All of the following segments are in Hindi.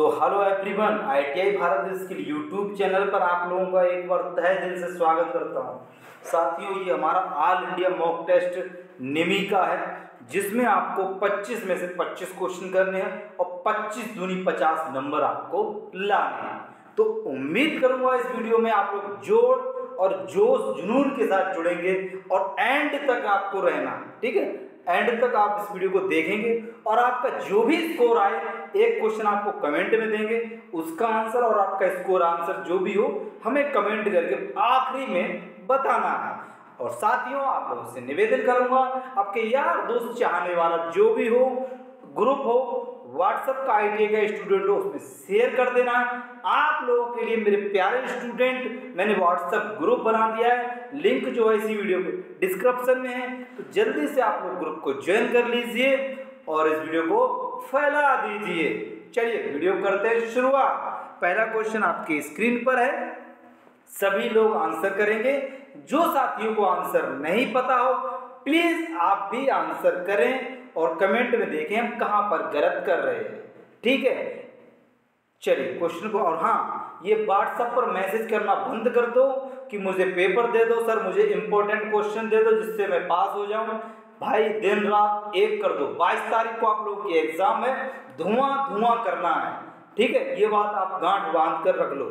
तो hello everyone, ITI Bharat skill YouTube channel पर आप लोगों का एक बार तहे दिल से स्वागत करता हूं। साथियों, ये हमारा all India mock test NIMI का है, जिसमें आपको 25 में से 25 क्वेश्चन करने हैं और 25 दूनी 50 नंबर आपको लाने हैं। तो उम्मीद करूंगा इस वीडियो में आप लोग जोर और जोश जुनून के साथ जुड़ेंगे और एंड तक आपको रहना, ठीक है। एंड तक आप इस वीडियो को देखेंगे और आपका जो भी स्कोर आए, एक क्वेश्चन आपको कमेंट में देंगे, उसका आंसर और आपका स्कोर आंसर जो भी हो हमें कमेंट करके आखिरी में बताना है। और साथियों, आप लोगों से निवेदन करूंगा, आपके यार दोस्त चाहने वाला जो भी हो, ग्रुप हो, व्हाट्सएप का ITI का स्टूडेंट हो, उसमें शेयर कर देना। आप लोगों के लिए मेरे प्यारे स्टूडेंट, मैंने व्हाट्सएप ग्रुप बना दिया है, लिंक जो है इसी वीडियो के डिस्क्रिप्शन में है, तो जल्दी से आप लोग ग्रुप को ज्वाइन कर लीजिए और इस वीडियो को फैला दीजिए। चलिए वीडियो करते हैं शुरुआत। पहला क्वेश्चन आपकी स्क्रीन पर है, सभी लोग आंसर करेंगे। जो साथियों को आंसर नहीं पता हो प्लीज आप भी आंसर करें और कमेंट में देखें हम कहां पर गलत कर रहे हैं, ठीक है। चलिए क्वेश्चन को, और हाँ, ये व्हाट्सएप पर मैसेज करना बंद कर दो कि मुझे पेपर दे दो सर, मुझे इंपॉर्टेंट क्वेश्चन दे दो जिससे मैं पास हो जाऊं। भाई दिन रात एक कर दो। 22 तारीख को आप लोगों की एग्जाम है, धुआं धुआं करना है, ठीक है। ये बात आप गांठ बांध कर रख लो,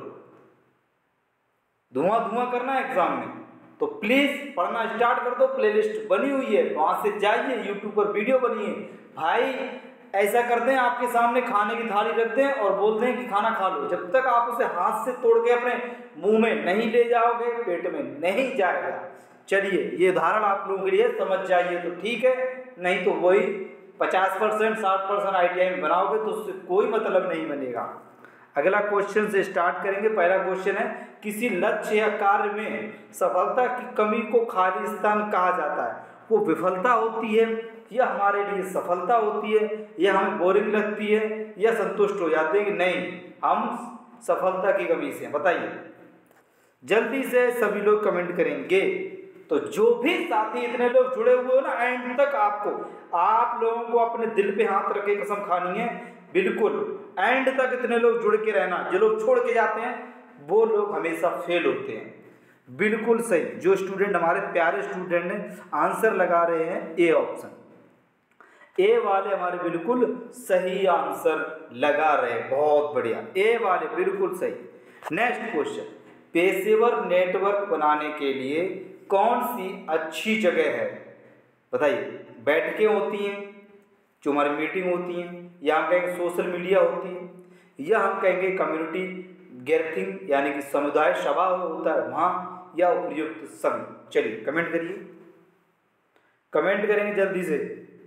धुआं धुआं करना है एग्जाम में। तो प्लीज पढ़ना स्टार्ट कर दो। प्लेलिस्ट बनी हुई है, वहां से जाइए, यूट्यूब पर वीडियो बनी है। भाई ऐसा करते हैं, आपके सामने खाने की थाली रख दें और बोलते हैं कि खाना खा लो। जब तक आप उसे हाथ से तोड़ के अपने मुंह में नहीं ले जाओगे, पेट में नहीं जाएगा। चलिए, ये उदाहरण आप लोगों के लिए समझ जाइए तो ठीक है, नहीं तो वही 50% 60% ITI में बनाओगे तो उससे कोई मतलब नहीं बनेगा। अगला क्वेश्चन से स्टार्ट करेंगे। पहला क्वेश्चन है, किसी लक्ष्य या कार्य में सफलता की कमी को खाली स्थान कहा जाता है। वो विफलता होती है या हमारे लिए सफलता होती है, या हमें बोरिंग लगती है, या संतुष्ट हो जाते हैं कि नहीं हम सफलता की कमी से, बताइए। जल्दी से सभी लोग कमेंट करेंगे। तो जो भी साथी इतने लोग जुड़े हुए हो ना, एंड तक आप लोगों को अपने दिल पे हाथ रख के कसम खानी है, बिल्कुल एंड तक इतने लोग जुड़ के रहना। जो लोग छोड़ के जाते हैं वो लोग हमेशा फेल होते हैं। बिल्कुल सही, जो स्टूडेंट हमारे प्यारे स्टूडेंट ने आंसर लगा रहे हैं ए ऑप्शन, ए वाले हमारे बिल्कुल सही आंसर लगा रहे हैं, बहुत बढ़िया, ए वाले बिल्कुल सही। नेक्स्ट क्वेश्चन, पेशेवर नेटवर्क बनाने के लिए कौन सी अच्छी जगह है, बताइए। बैठकें होती हैं, जो हमारी मीटिंग होती हैं, या हम कहेंगे सोशल मीडिया होती है, या हम कहेंगे कम्युनिटी गैदरिंग यानी कि समुदाय सभा होता है वहाँ, या उपयुक्त सभी। चलिए कमेंट करिए, कमेंट करेंगे जल्दी से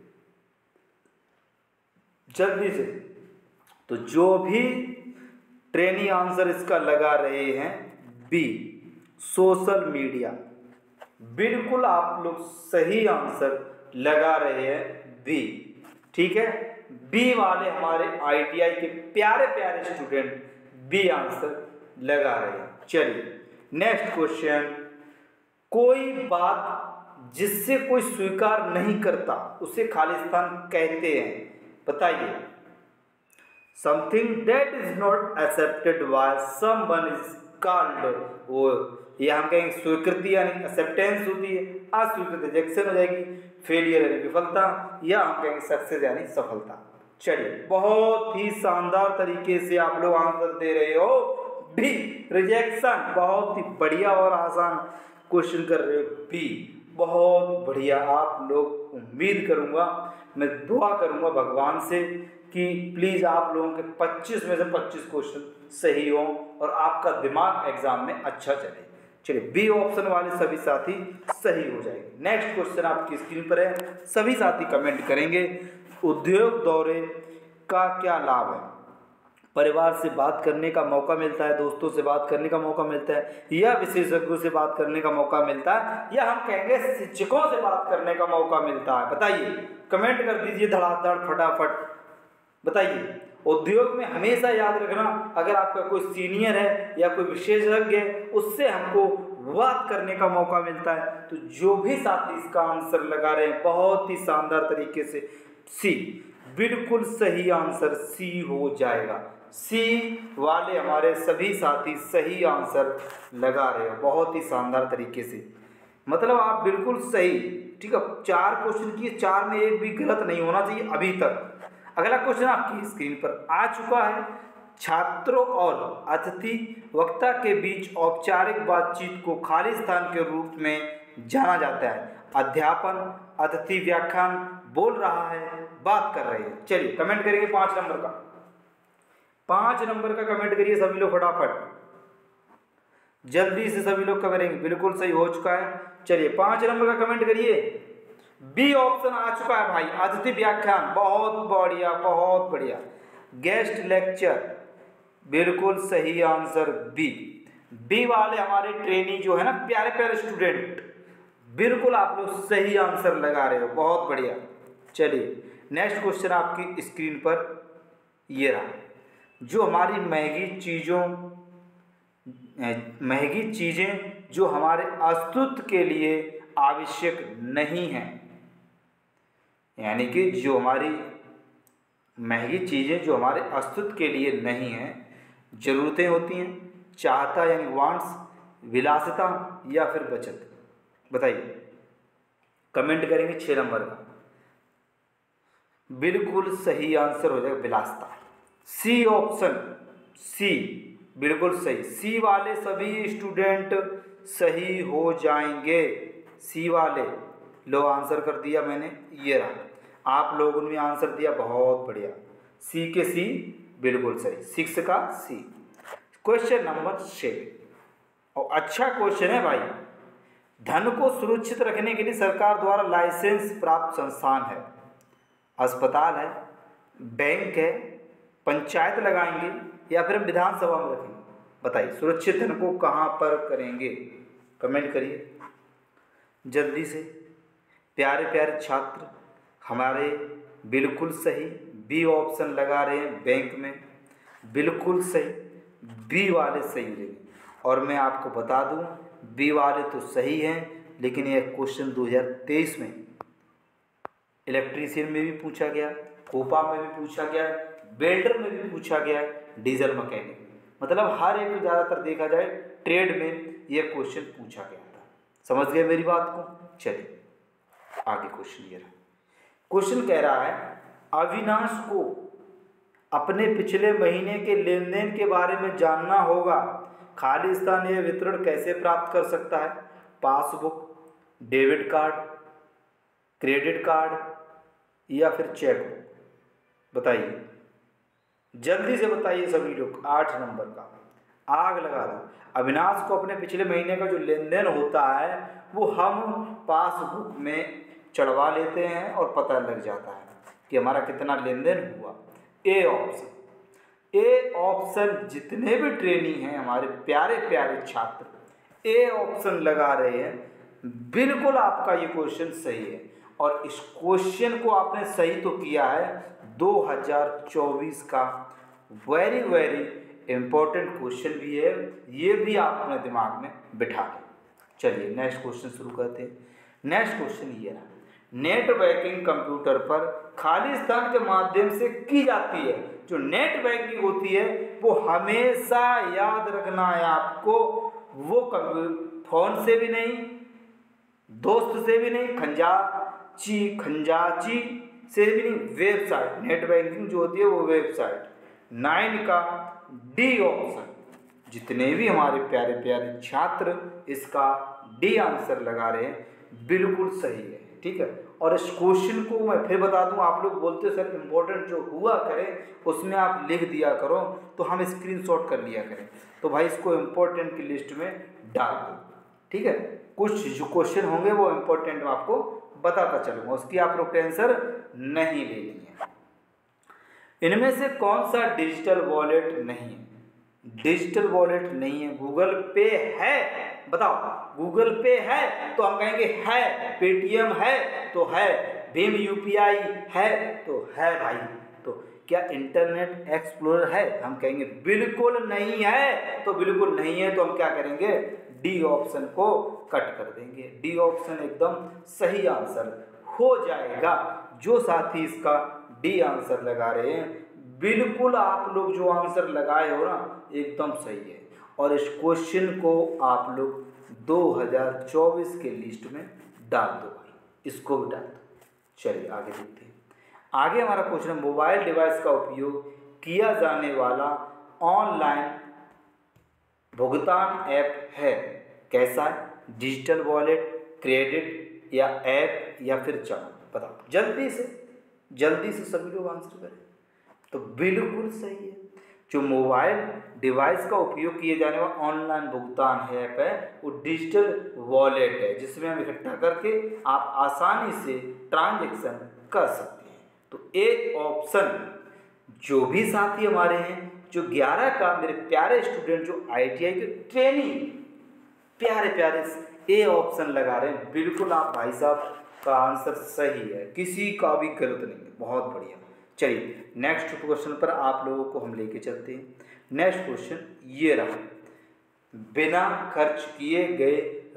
जल्दी से। तो जो भी ट्रेनी आंसर इसका लगा रहे हैं बी, सोशल मीडिया, बिल्कुल आप लोग सही आंसर लगा रहे हैं बी, ठीक है। बी वाले हमारे ITI के प्यारे प्यारे स्टूडेंट बी आंसर लगा रहे हैं। चलिए नेक्स्ट क्वेश्चन, कोई बात जिससे कोई स्वीकार नहीं करता उसे खालिस्तान कहते हैं, बताइए। Something that is not accepted by someone is called, वो या हम कहेंगे स्वीकृति यानी एक्सेप्टेंस होती है, अस्वीकृति रिजेक्शन हो जाएगी, फेलियर यानी विफलता, या हम कहेंगे सक्सेस यानी सफलता। चलिए बहुत ही शानदार तरीके से आप लोग आंसर दे रहे हो बी, रिजेक्शन। बहुत ही बढ़िया और आसान क्वेश्चन कर रहे हो बी, बहुत बढ़िया। आप लोग, उम्मीद करूंगा, मैं दुआ करूंगा भगवान से कि प्लीज़ आप लोगों के 25 में से 25 क्वेश्चन सही हों और आपका दिमाग एग्जाम में अच्छा चले। चलिए बी ऑप्शन वाले सभी साथी सही हो जाएंगे। नेक्स्ट क्वेश्चन आपकी स्क्रीन पर है, सभी साथी कमेंट करेंगे। उद्योग दौरे का क्या लाभ है? परिवार से बात करने का मौका मिलता है, दोस्तों से बात करने का मौका मिलता है, या विशेषज्ञों से बात करने का मौका मिलता है, या हम कहेंगे शिक्षकों से बात करने का मौका मिलता है, बताइए। कमेंट कर दीजिए धड़ाधड़ फटाफट, बताइए। उद्योग में हमेशा याद रखना, अगर आपका कोई सीनियर है या कोई विशेषज्ञ है, उससे हमको बात करने का मौका मिलता है। तो जो भी साथी इसका आंसर लगा रहे हैं बहुत ही शानदार तरीके से सी, बिल्कुल सही आंसर सी हो जाएगा। सी वाले हमारे सभी साथी सही आंसर लगा रहे हो बहुत ही शानदार तरीके से, मतलब आप बिल्कुल सही। ठीक है, 4 क्वेश्चन किए, 4 में एक भी गलत नहीं होना चाहिए अभी तक। अगला क्वेश्चन आपकी स्क्रीन पर आ चुका है। छात्रों और अतिथि वक्ता के बीच औपचारिक बातचीत को खाली स्थान के रूप में जाना जाता है। अध्यापन, अतिथि व्याख्यान, बोल रहा है, बात कर रहे हैं। चलिए कमेंट करिए 5 नंबर का, 5 नंबर का कमेंट करिए सभी लोग फटाफट, जल्दी से सभी लोग करेंगे। बिल्कुल सही हो चुका है। चलिए 5 नंबर का कमेंट करिए। बी ऑप्शन आ चुका है भाई, अतिथि व्याख्यान, बहुत बढ़िया बहुत बढ़िया। गेस्ट लेक्चर, बिल्कुल सही आंसर बी। बी वाले हमारे ट्रेनी जो है ना, प्यारे प्यारे स्टूडेंट, बिल्कुल आप लोग सही आंसर लगा रहे हो, बहुत बढ़िया। चलिए नेक्स्ट क्वेश्चन आपकी स्क्रीन पर ये रहा, जो हमारी महंगी चीज़ें जो हमारे अस्तित्व के लिए आवश्यक नहीं हैं, यानी कि जो हमारी महंगी चीज़ें जो हमारे अस्तित्व के लिए नहीं हैं, ज़रूरतें होती हैं, चाहता यानी वांट्स, विलासिता या फिर बचत, बताइए। कमेंट करेंगे 6 नंबर का, बिल्कुल सही आंसर हो जाएगा विलासिता। सी ऑप्शन, सी बिल्कुल सही। सी वाले सभी स्टूडेंट सही हो जाएंगे। सी वाले लो आंसर कर दिया मैंने, ये रहा, आप लोगों ने आंसर दिया, बहुत बढ़िया। सी के सी बिल्कुल सही, 6 का सी। क्वेश्चन नंबर 6, और अच्छा क्वेश्चन है भाई। धन को सुरक्षित रखने के लिए सरकार द्वारा लाइसेंस प्राप्त संस्थान है, अस्पताल है, बैंक है, पंचायत लगाएंगे या फिर हम विधानसभा में रखेंगे, बताइए। सुरक्षित धन को कहाँ पर करेंगे, कमेंट करिए जल्दी से। प्यारे प्यारे छात्र हमारे बिल्कुल सही बी ऑप्शन लगा रहे हैं, बैंक में, बिल्कुल सही। बी वाले सही हो जाएंगे। और मैं आपको बता दूं, बी वाले तो सही हैं, लेकिन यह क्वेश्चन 2023 में इलेक्ट्रीशियन में भी पूछा गया, कोपा में भी पूछा गया, वेल्डर में भी पूछा गया, डीजल मैकेनिक, मतलब हर एक ज़्यादातर देखा जाए ट्रेड में यह क्वेश्चन पूछा गया था। समझ गए मेरी बात को। चलिए आगे क्वेश्चन ये रहा। क्वेश्चन कह रहा है, अविनाश को अपने पिछले महीने के लेन देन के बारे में जानना होगा, खाली स्थान यह विवरण कैसे प्राप्त कर सकता है? Passbook, debit card, credit card या फिर चेक बुक, बताइए जल्दी से बताइए सभी लोग। 8 नंबर का आग लगा दो। अविनाश को अपने पिछले महीने का जो लेन देन होता है वो हम पासबुक में चढ़वा लेते हैं और पता लग जाता है कि हमारा कितना लेन देन हुआ। ए ऑप्शन, ए ऑप्शन जितने भी ट्रेनी हैं हमारे प्यारे प्यारे छात्र, ए ऑप्शन लगा रहे हैं, बिल्कुल आपका ये क्वेश्चन सही है। और इस क्वेश्चन को आपने सही तो किया है, 2024 का वेरी वेरी इंपॉर्टेंट क्वेश्चन भी है, ये भी आप अपने दिमाग में बिठा लें। चलिए नेक्स्ट क्वेश्चन शुरू करते हैं। नेक्स्ट क्वेश्चन ये रहा, नेट बैंकिंग कंप्यूटर पर खाली स्थान के माध्यम से की जाती है। जो नेट बैंकिंग होती है वो हमेशा याद रखना है आपको, वो फोन से भी नहीं, दोस्त से भी नहीं, खंजाची से भी नहीं, वेबसाइट। नेट बैंकिंग जो होती है वो वेबसाइट। 9 का डी ऑप्शन, जितने भी हमारे प्यारे प्यारे छात्र इसका डी आंसर लगा रहे हैं, बिल्कुल सही है। ठीक है, और इस क्वेश्चन को मैं फिर बता दूं, आप लोग बोलते हो सर इम्पोर्टेंट जो हुआ करें उसमें आप लिख दिया करो, तो हम स्क्रीनशॉट कर लिया करें, तो भाई इसको इम्पोर्टेंट की लिस्ट में डाल दो। ठीक है, कुछ जो क्वेश्चन होंगे वो इम्पोर्टेंट आपको बताता चलूँगा, उसकी आप लोग टेंशन नहीं लेनी है। इनमें से कौन सा डिजिटल वॉलेट नहीं है? डिजिटल वॉलेट नहीं है। गूगल पे है, बताओ। गूगल पे है तो हम कहेंगे है, पेटीएम है तो है, भीम यूपीआई है तो है भाई। तो क्या इंटरनेट एक्सप्लोरर है? हम कहेंगे बिल्कुल नहीं है। तो बिल्कुल नहीं है तो हम क्या करेंगे, डी ऑप्शन को कट कर देंगे। डी ऑप्शन एकदम सही आंसर हो जाएगा। जो साथी इसका डी आंसर लगा रहे हैं। बिल्कुल आप लोग जो आंसर लगाए हो ना एकदम सही है, और इस क्वेश्चन को आप लोग 2024 के लिस्ट में डाल दो भाई, इसको भी डाल दो। चलिए आगे देखते हैं। आगे हमारा क्वेश्चन है, मोबाइल डिवाइस का उपयोग किया जाने वाला ऑनलाइन भुगतान ऐप है, कैसा है? डिजिटल वॉलेट, क्रेडिट या ऐप या फिर चालान? बताओ जल्दी से सभी लोग आंसर करें। तो बिल्कुल सही है, जो मोबाइल डिवाइस का उपयोग किए जाने वाला ऑनलाइन भुगतान ऐप है वो डिजिटल वॉलेट है, जिसमें हम इकट्ठा करके आप आसानी से ट्रांजैक्शन कर सकते हैं। तो ए ऑप्शन, जो भी साथी हमारे हैं, जो 11 का मेरे प्यारे स्टूडेंट जो ITI के ट्रेनिंग प्यारे ए ऑप्शन लगा रहे हैं, बिल्कुल आप भाई साहब का आंसर सही है, किसी का भी गलत नहीं है। बहुत बढ़िया। चलिए नेक्स्ट क्वेश्चन पर आप लोगों को हम लेके चलते हैं। नेक्स्ट क्वेश्चन ये रहा, बिना खर्च किए गए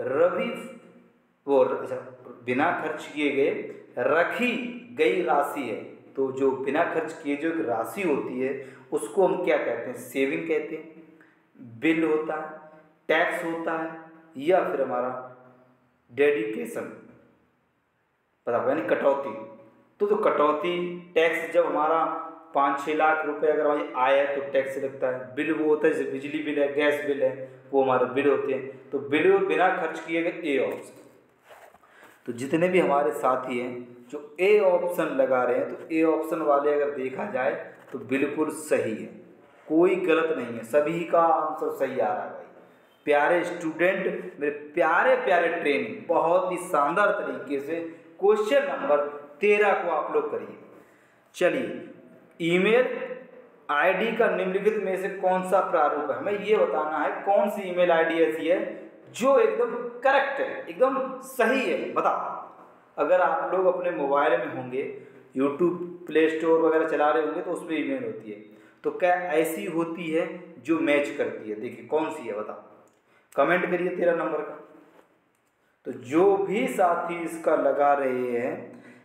बिना खर्च किए गए रखी गई राशि है। तो जो बिना खर्च किए जो एक राशि होती है उसको हम क्या कहते हैं? सेविंग कहते हैं, बिल होता है, टैक्स होता है, या फिर हमारा डेडिकेशन, पता यानी कटौती। तो कटौती टैक्स जब हमारा 5-6 लाख रुपए अगर हमारी आय है तो टैक्स लगता है। बिल वो होता है जैसे बिजली बिल है, गैस बिल है, वो हमारे बिल होते हैं। तो बिल बिना खर्च किए गए ए ऑप्शन। तो जितने भी हमारे साथी हैं जो ए ऑप्शन लगा रहे हैं, तो ए ऑप्शन वाले अगर देखा जाए तो बिल्कुल सही है, कोई गलत नहीं है, सभी का आंसर सही आ रहा है भाई। प्यारे स्टूडेंट, मेरे प्यारे ट्रेनिंग बहुत ही शानदार तरीके से क्वेश्चन नंबर 13 को आप लोग करिए। चलिए, ईमेल आईडी का निम्नलिखित में से कौन सा प्रारूप है? हमें ये बताना है कौन सी ईमेल आईडी ऐसी है जो एकदम करेक्ट है, एकदम सही है। बताओ, अगर आप लोग अपने मोबाइल में होंगे, यूट्यूब प्ले स्टोर वगैरह चला रहे होंगे तो उसमें ईमेल होती है, तो क्या ऐसी होती है जो मैच करती है? देखिए कौन सी है, बताओ, कमेंट करिए 13 नंबर का। तो जो भी साथी इसका लगा रहे हैं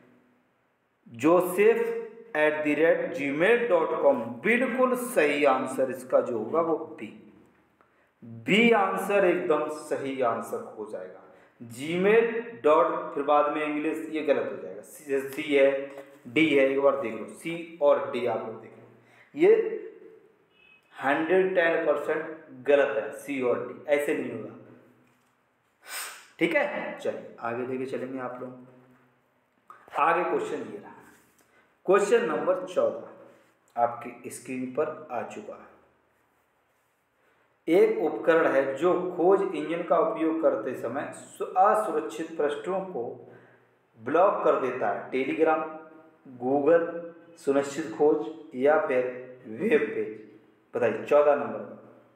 joseph@gmail.com, बिल्कुल सही आंसर इसका जो होगा वो बी आंसर एकदम सही आंसर हो जाएगा। जीमेल डॉट फिर बाद में इंग्लिश, ये गलत हो जाएगा। सी है, डी है, एक बार देख लो, सी और डी आप लोग देख लो, ये 110% गलत है। सी और डी ऐसे नहीं होगा, ठीक है। चलिए आगे लेके चलेंगे आप लोग। आगे क्वेश्चन ये रहा, क्वेश्चन नंबर 14 आपकी स्क्रीन पर आ चुका है। एक उपकरण है जो खोज इंजन का उपयोग करते समय असुरक्षित पृष्ठों को ब्लॉक कर देता है। टेलीग्राम, गूगल, सुनिश्चित खोज या फिर वेब पेज? बताइए 14 नंबर का।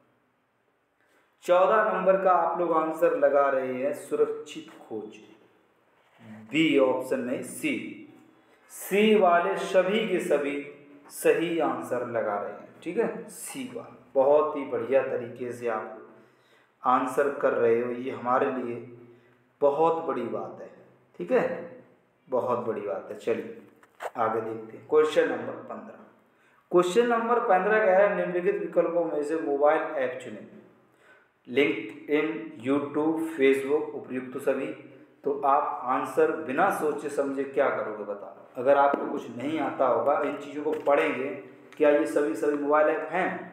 14 नंबर का आप लोग आंसर लगा रहे हैं सुरक्षित खोज, बी ऑप्शन नहीं, सी वाले सभी के सभी सही आंसर लगा रहे हैं, ठीक है। सी वाले बहुत ही बढ़िया तरीके से आप आंसर कर रहे हो, ये हमारे लिए बहुत बड़ी बात है, ठीक है, बहुत बड़ी बात है। चलिए आगे देखते हैं क्वेश्चन नंबर 15। क्वेश्चन नंबर 15 कह रहा है निम्नलिखित विकल्पों में से मोबाइल ऐप चुनें। लिंक्डइन, यूट्यूब, फेसबुक उपयुक्त तो सभी। तो आप आंसर बिना सोचे समझे क्या करोगे, बताओ। अगर आपको कुछ नहीं आता होगा, इन चीज़ों को पढ़ेंगे, क्या ये सभी मोबाइल ऐप हैं?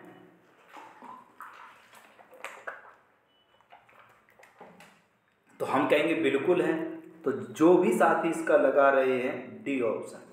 तो हम कहेंगे बिल्कुल हैं। तो जो भी साथी इसका लगा रहे हैं डी ऑप्शन,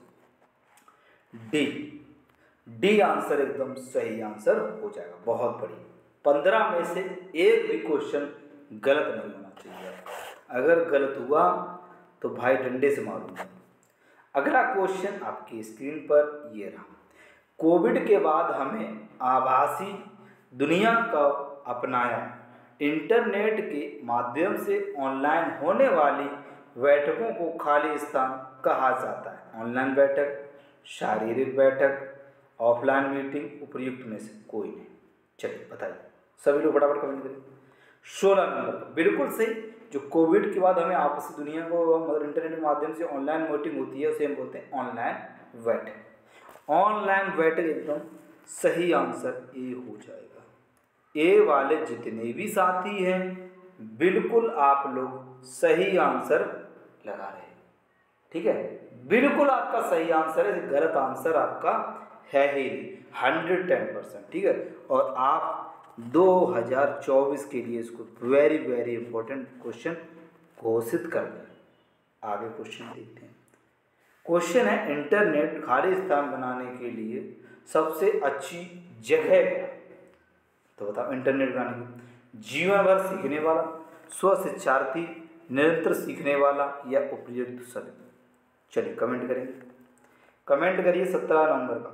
डी आंसर एकदम सही आंसर हो जाएगा। बहुत बढ़िया। 15 में से एक भी क्वेश्चन गलत नहीं होना चाहिए। अगर गलत हुआ तो भाई डंडे से मारूंगा। अगला क्वेश्चन आपकी स्क्रीन पर ये रहा, कोविड के बाद हमें आभासी दुनिया का अपनाया। इंटरनेट के माध्यम से ऑनलाइन होने वाली बैठकों को खाली स्थान कहा जाता है। ऑनलाइन बैठक, शारीरिक बैठक, ऑफलाइन मीटिंग, उपयुक्त में से कोई नहीं। चलिए बताइए, सभी लोग फटाफट कमेंट करें। 16 नंबर बिल्कुल सही। जो कोविड के बाद हमें आपसी दुनिया को मतलब इंटरनेट के माध्यम से ऑनलाइन मीटिंग होती है, उसे हम बोलते हैं ऑनलाइन बैठक। ऑनलाइन बैठक एकदम सही आंसर ए हो जाएगा। ए वाले जितने भी साथी हैं बिल्कुल आप लोग सही आंसर लगा रहे हैं, ठीक है। बिल्कुल आपका सही आंसर है, गलत आंसर आपका है ही नहीं, 110%, ठीक है। और आप 2024 के लिए इसको वेरी वेरी इंपॉर्टेंट क्वेश्चन घोषित कर दें। आगे क्वेश्चन देखते हैं। क्वेश्चन है इंटरनेट खाली स्थान बनाने के लिए सबसे अच्छी जगह क्या? तो बताओ इंटरनेट बनाने की जीवन भर सीखने वाला, स्वशिक्षार्थी, निरंतर सीखने वाला या उपयुक्त सभी? चलिए कमेंट करेंगे, कमेंट करिए 17 नंबर का।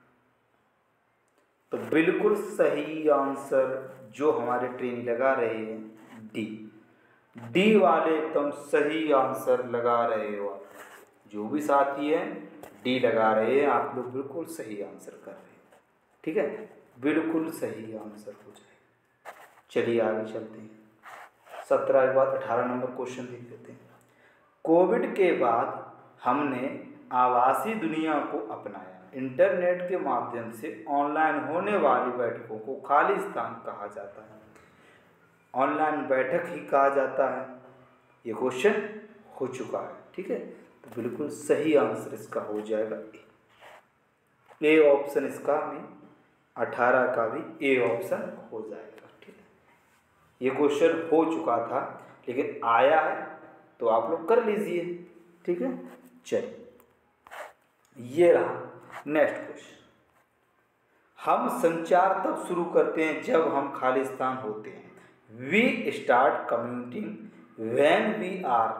तो बिल्कुल सही आंसर जो हमारे ट्रेनी लगा रहे हैं डी वाले एकदम सही आंसर लगा रहे हो आप। जो भी साथी हैं डी लगा रहे हैं, आप लोग बिल्कुल सही आंसर कर रहे हैं, ठीक है। बिल्कुल सही आंसर हो जाए। चलिए आगे चलते हैं। 17 के बाद 18 नंबर क्वेश्चन देख लेते हैं। कोविड के बाद हमने आभासी दुनिया को अपनाया। इंटरनेट के माध्यम से ऑनलाइन होने वाली बैठकों को खाली स्थान कहा जाता है। ऑनलाइन बैठक ही कहा जाता है। ये क्वेश्चन हो चुका है, ठीक है। तो बिल्कुल सही आंसर इसका हो जाएगा ए ऑप्शन। इसका में 18 का भी ए ऑप्शन हो जाएगा, ठीक है। ये क्वेश्चन हो चुका था लेकिन आया है तो आप लोग कर लीजिए, ठीक है। चलिए ये रहा नेक्स्ट क्वेश्चन। हम संचार तब शुरू करते हैं जब हम खाली स्थान होते हैं। We start communicating when we are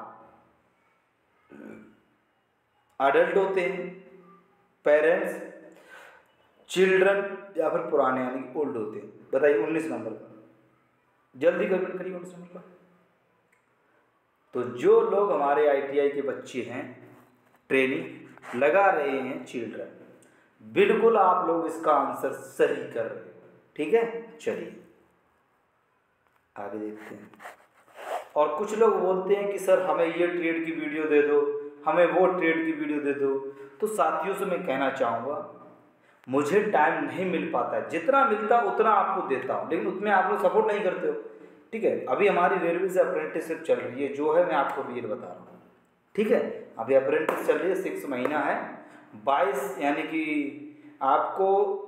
adult होते हैं, पेरेंट्स, चिल्ड्रन या फिर पुराने यानी कि ओल्ड होते हैं। बताइए 19 नंबर का, जल्दी कमेंट करिए 19 नंबर का। तो जो लोग हमारे ITI के बच्चे हैं ट्रेनिंग लगा रहे हैं चिल्ड्रन, बिल्कुल आप लोग इसका आंसर सही कर रहे हो, ठीक है। चलिए आगे देखते हैं। और कुछ लोग बोलते हैं कि सर हमें ये ट्रेड की वीडियो दे दो, हमें वो ट्रेड की वीडियो दे दो। तो साथियों से मैं कहना चाहूँगा मुझे टाइम नहीं मिल पाता है, जितना मिलता उतना आपको देता हूँ, लेकिन उसमें आप लोग सपोर्ट नहीं करते हो, ठीक है। अभी हमारी रेलवे से अप्रेंटिसशिप चल रही है, जो है मैं आपको भी ये बता रहा हूँ, ठीक है। अभी अप्रेंटिस चल रही है, 6 महीना है, 22 यानी कि आपको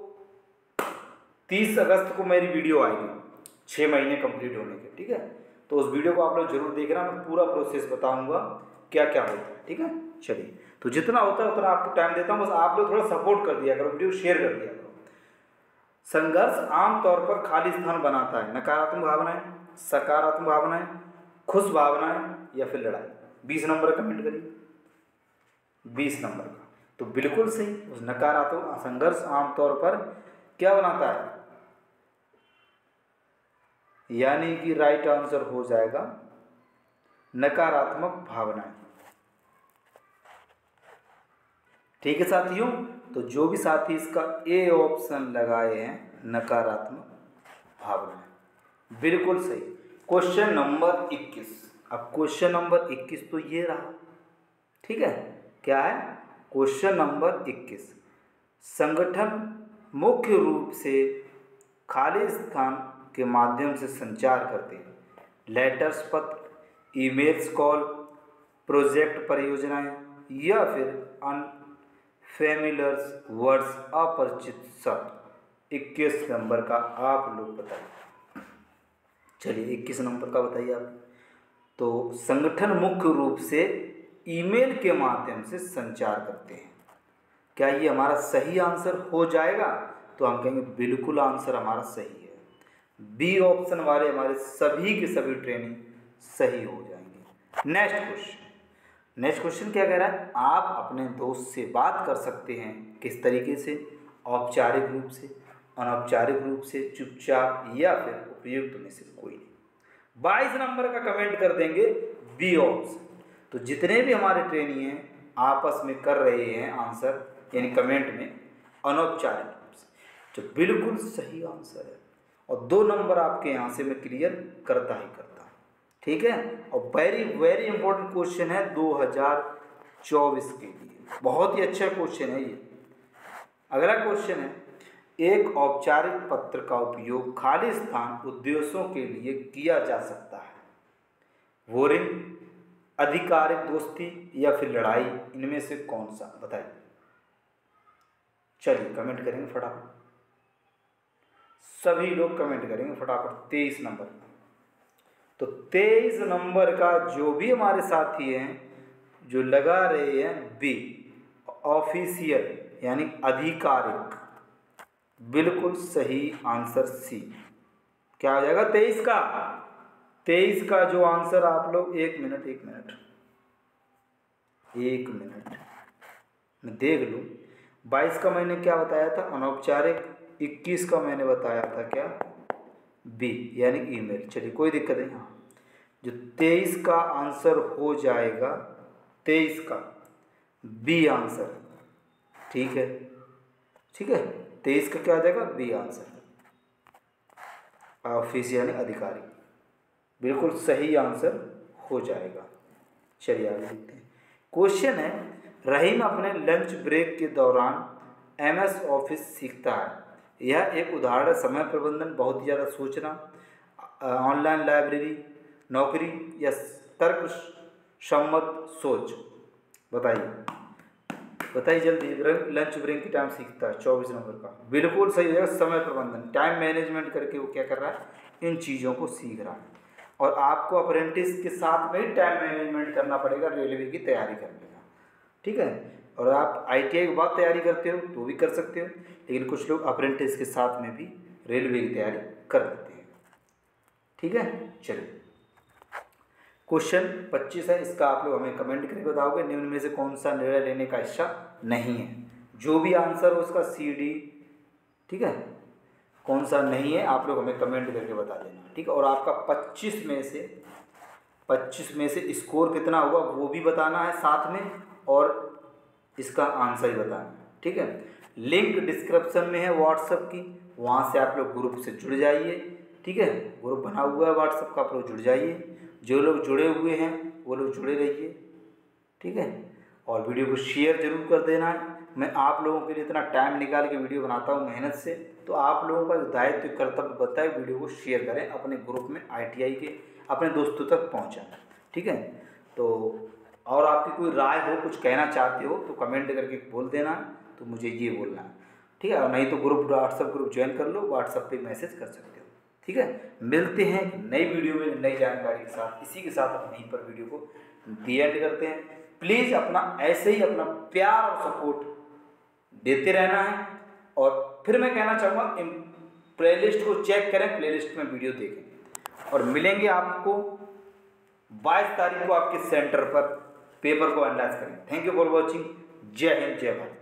30 अगस्त को मेरी वीडियो आएगी 6 महीने कंप्लीट होने के, ठीक है। तो उस वीडियो को आप लोग जरूर देखना, मैं पूरा प्रोसेस बताऊंगा क्या क्या होता है, ठीक है। चलिए तो जितना होता है उतना आपको टाइम देता हूँ, बस आप लोग थोड़ा सपोर्ट कर दिया करो, वीडियो शेयर कर दिया करो। संघर्ष आमतौर पर खाली स्थान बनाता है। नकारात्मक भावनाएं, सकारात्मक भावनाएं, खुश भावनाएं या फिर लड़ाई? 20 नंबर कमेंट करिए 20 नंबर का। तो बिल्कुल सही, उस नकारात्मक संघर्ष आमतौर पर क्या बनाता है, यानी कि राइट आंसर हो जाएगा नकारात्मक भावनाएं, ठीक है साथियों। तो जो भी साथी इसका ए ऑप्शन लगाए हैं नकारात्मक भावनाएं, बिल्कुल सही। Question number 21। अब क्वेश्चन नंबर 21 तो ये रहा, ठीक है। क्या है क्वेश्चन नंबर 21? संगठन मुख्य रूप से खाली स्थान के माध्यम से संचार करते हैं। लेटर्स, पत्र, ईमेल्स, कॉल, प्रोजेक्ट, परियोजनाएं या फिर अनफेमिलियर वर्ड्स, अपरिचित शब्द। 21 नंबर का आप लोग बताइए। चलिए 21 नंबर का बताइए आप। तो संगठन मुख्य रूप से ईमेल के माध्यम से संचार करते हैं। क्या ये हमारा सही आंसर हो जाएगा? तो हम कहेंगे बिल्कुल आंसर हमारा सही है। बी ऑप्शन वाले हमारे सभी के सभी ट्रेनिंग सही हो जाएंगे। नेक्स्ट क्वेश्चन क्या कह रहा है? आप अपने दोस्त से बात कर सकते हैं किस तरीके से? औपचारिक रूप से, अनौपचारिक रूप से, चुपचाप या फिर उपयुक्त में से कोई नहीं। 22 नंबर का कमेंट कर देंगे बी ऑप्शन। तो जितने भी हमारे ट्रेनी हैं आपस में कर रहे हैं आंसर यानी कमेंट में अनौपचारिक रूप से, जो बिल्कुल सही आंसर है। और 2 नंबर आपके यहाँ से मैं क्लियर करता ही करता हूँ, ठीक है। और वेरी वेरी इंपॉर्टेंट क्वेश्चन है 2024 के लिए, बहुत ही अच्छा क्वेश्चन है ये। अगला क्वेश्चन है, एक औपचारिक पत्र का उपयोग खाली स्थान उद्देश्यों के लिए किया जा सकता है। वोरिंग, आधिकारिक दोस्ती या फिर लड़ाई, इनमें से कौन सा, बताइए। चलिए कमेंट करेंगे फटाफट, सभी लोग कमेंट करेंगे फटाफट। 23 नंबर, तो 23 नंबर का जो भी हमारे साथी हैं जो लगा रहे हैं बी, ऑफिशियल यानी आधिकारिक, बिल्कुल सही आंसर सी। क्या हो जाएगा 23 का? 23 का जो आंसर आप लोग, एक मिनट मैं देख लूँ। 22 का मैंने क्या बताया था, अनौपचारिक। 21 का मैंने बताया था क्या, बी यानी ईमेल। चलिए कोई दिक्कत नहीं। हाँ, जो 23 का आंसर हो जाएगा, 23 का बी आंसर। ठीक है 23 का क्या आ जाएगा, बी आंसर, ऑफिस यानी अधिकारी, बिल्कुल सही आंसर हो जाएगा। चलिए आगे देखते हैं। क्वेश्चन है, रहीम अपने लंच ब्रेक के दौरान MS ऑफिस सीखता है। यह एक उदाहरण, समय प्रबंधन, बहुत ज़्यादा सोचना, ऑनलाइन लाइब्रेरी, नौकरी या तर्क सम्मत सोच, बताइए जल्दी। लंच ब्रेक के टाइम सीखता है, 24 नंबर का बिल्कुल सही है, समय प्रबंधन, टाइम मैनेजमेंट करके वो क्या कर रहा है, इन चीज़ों को सीख रहा है। और आपको अप्रेंटिस के साथ में ही टाइम मैनेजमेंट करना पड़ेगा रेलवे की तैयारी करने का, ठीक है। और आप ITI के बाद तैयारी करते हो तो भी कर सकते हो, लेकिन कुछ लोग अप्रेंटिस के साथ में भी रेलवे की तैयारी कर लेते हैं, ठीक है। चलिए क्वेश्चन 25 है, इसका आप लोग हमें कमेंट करके बताओगे निम्न में से कौन सा निर्णय लेने का हिस्सा नहीं है। जो भी आंसर हो उसका CD, ठीक है, कौन सा नहीं है आप लोग हमें कमेंट करके बता देना, ठीक है। और आपका 25 में से स्कोर कितना हुआ वो भी बताना है साथ में, और इसका आंसर ही बताना है, ठीक है। लिंक डिस्क्रिप्शन में है व्हाट्सएप की, वहाँ से आप लोग ग्रुप से जुड़ जाइए, ठीक है। ग्रुप बना हुआ है व्हाट्सएप का, आप लोग जुड़ जाइए। जो लोग जुड़े हुए हैं वो लोग जुड़े रहिए, ठीक है। और वीडियो को शेयर जरूर कर देना है। मैं आप लोगों के लिए इतना टाइम निकाल के वीडियो बनाता हूँ मेहनत से, तो आप लोगों का दायित्व कर्तव्य बनता है वीडियो को शेयर करें अपने ग्रुप में, ITI के अपने दोस्तों तक पहुँचाएं, ठीक है। तो और आपकी कोई राय हो, कुछ कहना चाहते हो तो कमेंट करके बोल देना, तो मुझे ये बोलना है, ठीक है। और नहीं तो व्हाट्सएप ग्रुप ज्वाइन कर लो, व्हाट्सएप पे मैसेज कर सकते हो, ठीक है। मिलते हैं नई वीडियो में नई जानकारी के साथ। इसी के साथ हम यहीं पर वीडियो को एंड करते हैं। प्लीज़ अपना ऐसे ही अपना प्यार और सपोर्ट देते रहना है। और फिर मैं कहना चाहूँगा प्लेलिस्ट को चेक करें, प्लेलिस्ट में वीडियो देखें, और मिलेंगे आपको 22 तारीख को आपके सेंटर पर पेपर को एनालाइज करें। Thank you for watching. जय हिंद, जय भारत।